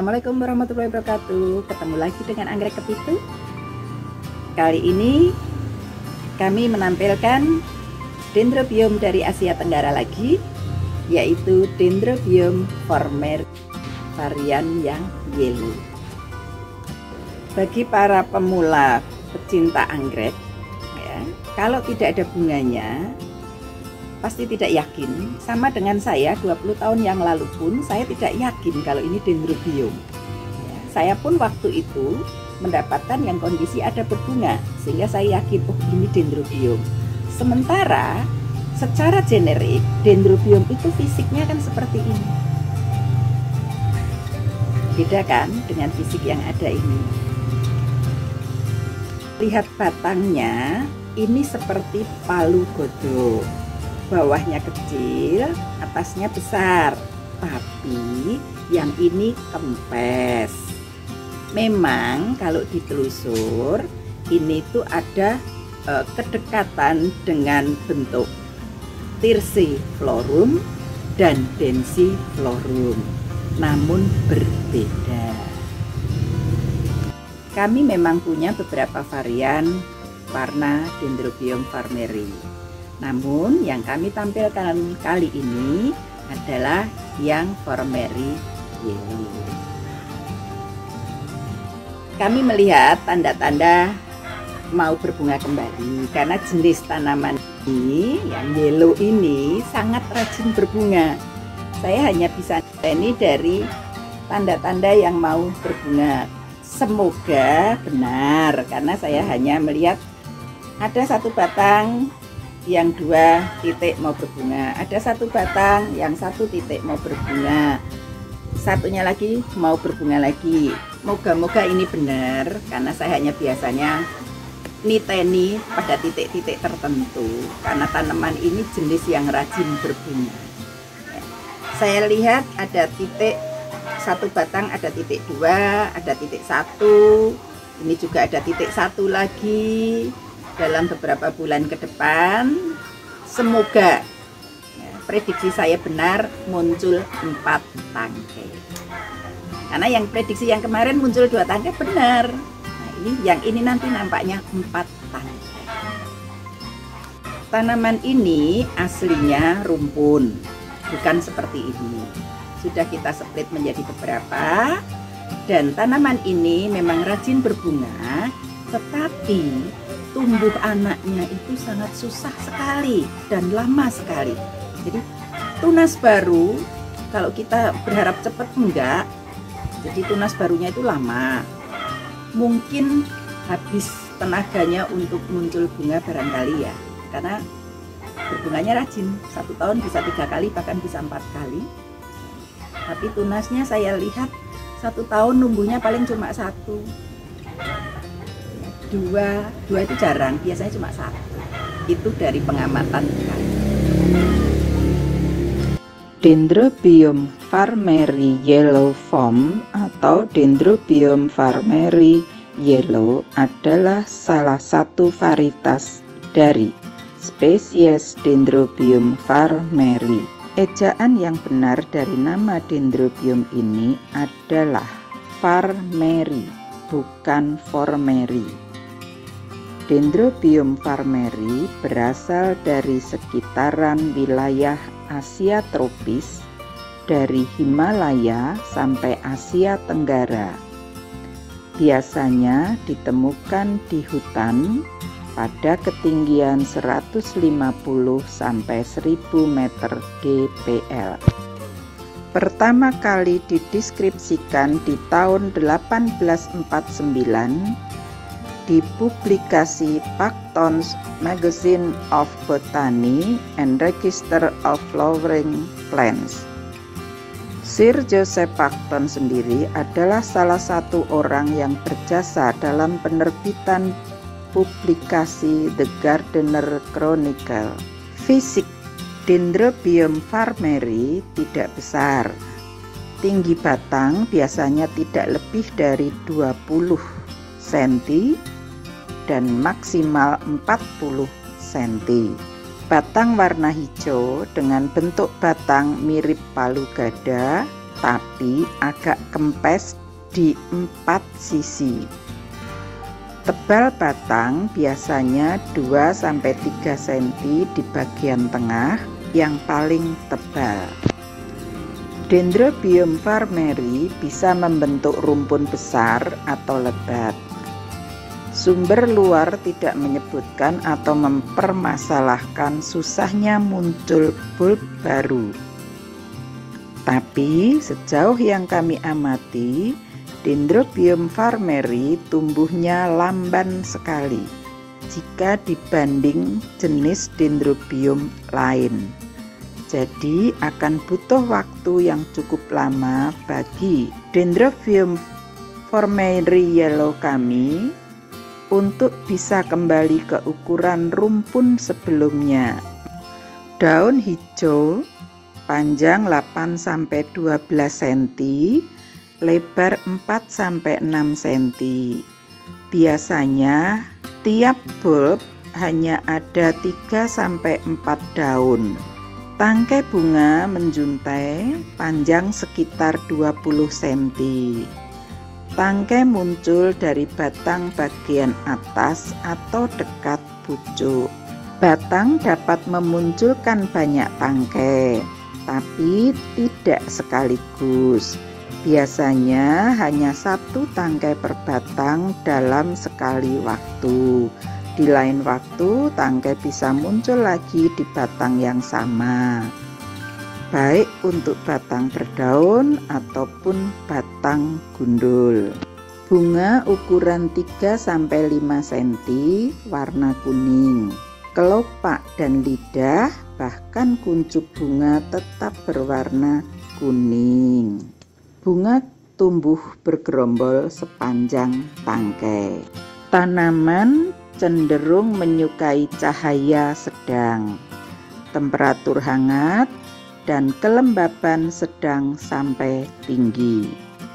Assalamualaikum warahmatullahi wabarakatuh. Ketemu lagi dengan anggrek kepitu. Kali ini kami menampilkan dendrobium dari Asia Tenggara lagi, yaitu dendrobium farmeri varian yang yellow. Bagi para pemula pecinta anggrek, ya, kalau tidak ada bunganya pasti tidak yakin. Sama dengan saya 20 tahun yang lalu pun saya tidak yakin kalau ini dendrobium. Ya, saya pun waktu itu mendapatkan yang kondisi ada berbunga, sehingga saya yakin oh ini dendrobium. Sementara secara generik dendrobium itu fisiknya kan seperti ini. Beda kan dengan fisik yang ada ini. Lihat batangnya, ini seperti palu godong. Bawahnya kecil, atasnya besar, tapi yang ini kempes. Memang kalau ditelusur ini tuh ada kedekatan dengan bentuk Thyrsi-florum dan Densi-florum, namun berbeda. Kami memang punya beberapa varian warna dendrobium farmeri. Namun yang kami tampilkan kali ini adalah yang farmeri yellow. Kami melihat tanda-tanda mau berbunga kembali karena jenis tanaman ini yang yellow ini sangat rajin berbunga. Saya hanya bisa ini dari tanda-tanda yang mau berbunga. Semoga benar karena saya hanya melihat ada satu batang yang 2 titik mau berbunga, ada satu batang yang 1 titik mau berbunga, satunya lagi mau berbunga lagi. Moga-moga ini benar karena saya hanya biasanya niteni pada titik-titik tertentu karena tanaman ini jenis yang rajin berbunga. Saya lihat ada titik satu batang, ada titik 2, ada titik 1, ini juga ada titik 1 lagi. Dalam beberapa bulan ke depan semoga prediksi saya benar, muncul 4 tangkai. Karena yang prediksi yang kemarin muncul 2 tangkai benar. Nah, yang ini nanti nampaknya 4 tangkai. Tanaman ini aslinya rumpun, bukan seperti ini. Sudah kita split menjadi beberapa, dan tanaman ini memang rajin berbunga, tetapi tumbuh anaknya itu sangat susah sekali dan lama sekali. Jadi tunas baru kalau kita berharap cepat enggak, jadi tunas barunya itu lama. Mungkin habis tenaganya untuk muncul bunga barangkali ya, karena berbunganya rajin, 1 tahun bisa 3 kali bahkan bisa 4 kali. Tapi tunasnya saya lihat 1 tahun numbuhnya paling cuma 1. Dua itu jarang, biasanya cuma 1. Itu dari pengamatan kami. Dendrobium farmeri yellow foam atau Dendrobium farmeri yellow adalah salah satu varietas dari spesies Dendrobium farmeri. Ejaan yang benar dari nama dendrobium ini adalah farmeri, bukan formeri. Dendrobium farmeri berasal dari sekitaran wilayah Asia tropis, dari Himalaya sampai Asia Tenggara. Biasanya ditemukan di hutan pada ketinggian 150 sampai 1000 meter dpl. Pertama kali dideskripsikan di tahun 1849 di publikasi Pacton's Magazine of Botany and Register of Flowering Plants. Sir Joseph Pacton sendiri adalah salah satu orang yang berjasa dalam penerbitan publikasi The Gardener Chronicle. Fisik Dendrobium farmeri tidak besar. Tinggi batang biasanya tidak lebih dari 20 cm dan maksimal 40 cm. Batang warna hijau dengan bentuk batang mirip palu gada tapi agak kempes di 4 sisi. Tebal batang biasanya 2-3 cm di bagian tengah yang paling tebal. Dendrobium farmeri bisa membentuk rumpun besar atau lebat. Sumber luar tidak menyebutkan atau mempermasalahkan susahnya muncul bulb baru. Tapi sejauh yang kami amati, Dendrobium farmeri tumbuhnya lamban sekali jika dibanding jenis Dendrobium lain. Jadi akan butuh waktu yang cukup lama bagi Dendrobium farmeri yellow kami untuk bisa kembali ke ukuran rumpun sebelumnya. Daun hijau panjang 8-12 cm, lebar 4-6 cm. Biasanya tiap bulb hanya ada 3-4 daun. Tangkai bunga menjuntai, panjang sekitar 20 cm. Tangkai muncul dari batang bagian atas atau dekat pucuk. Batang dapat memunculkan banyak tangkai, tapi tidak sekaligus. Biasanya hanya 1 tangkai per batang dalam sekali waktu. Di lain waktu, tangkai bisa muncul lagi di batang yang sama, baik untuk batang berdaun ataupun batang gundul. Bunga ukuran 3-5 cm, warna kuning. Kelopak dan lidah bahkan kuncup bunga tetap berwarna kuning. Bunga tumbuh bergerombol sepanjang tangkai. Tanaman cenderung menyukai cahaya sedang, temperatur hangat, dan kelembaban sedang sampai tinggi.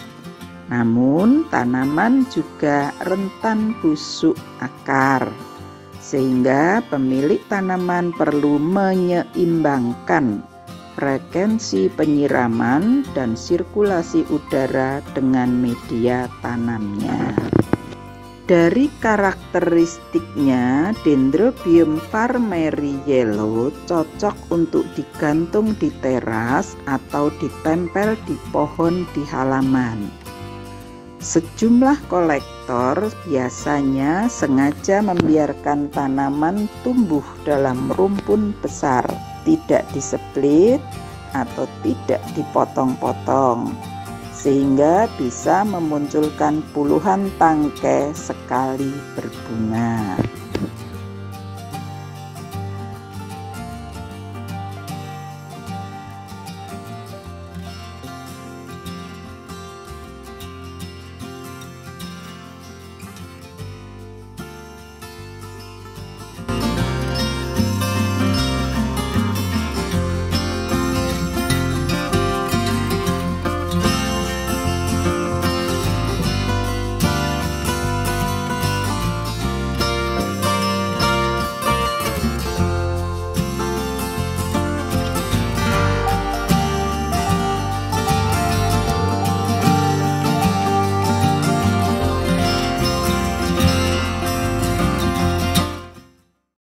Namun tanaman juga rentan busuk akar, sehingga pemilik tanaman perlu menyeimbangkan frekuensi penyiraman dan sirkulasi udara dengan media tanamnya. Dari karakteristiknya, Dendrobium farmeri yellow cocok untuk digantung di teras atau ditempel di pohon di halaman. Sejumlah kolektor biasanya sengaja membiarkan tanaman tumbuh dalam rumpun besar, tidak displit atau tidak dipotong-potong, sehingga bisa memunculkan puluhan tangkai sekali berbunga.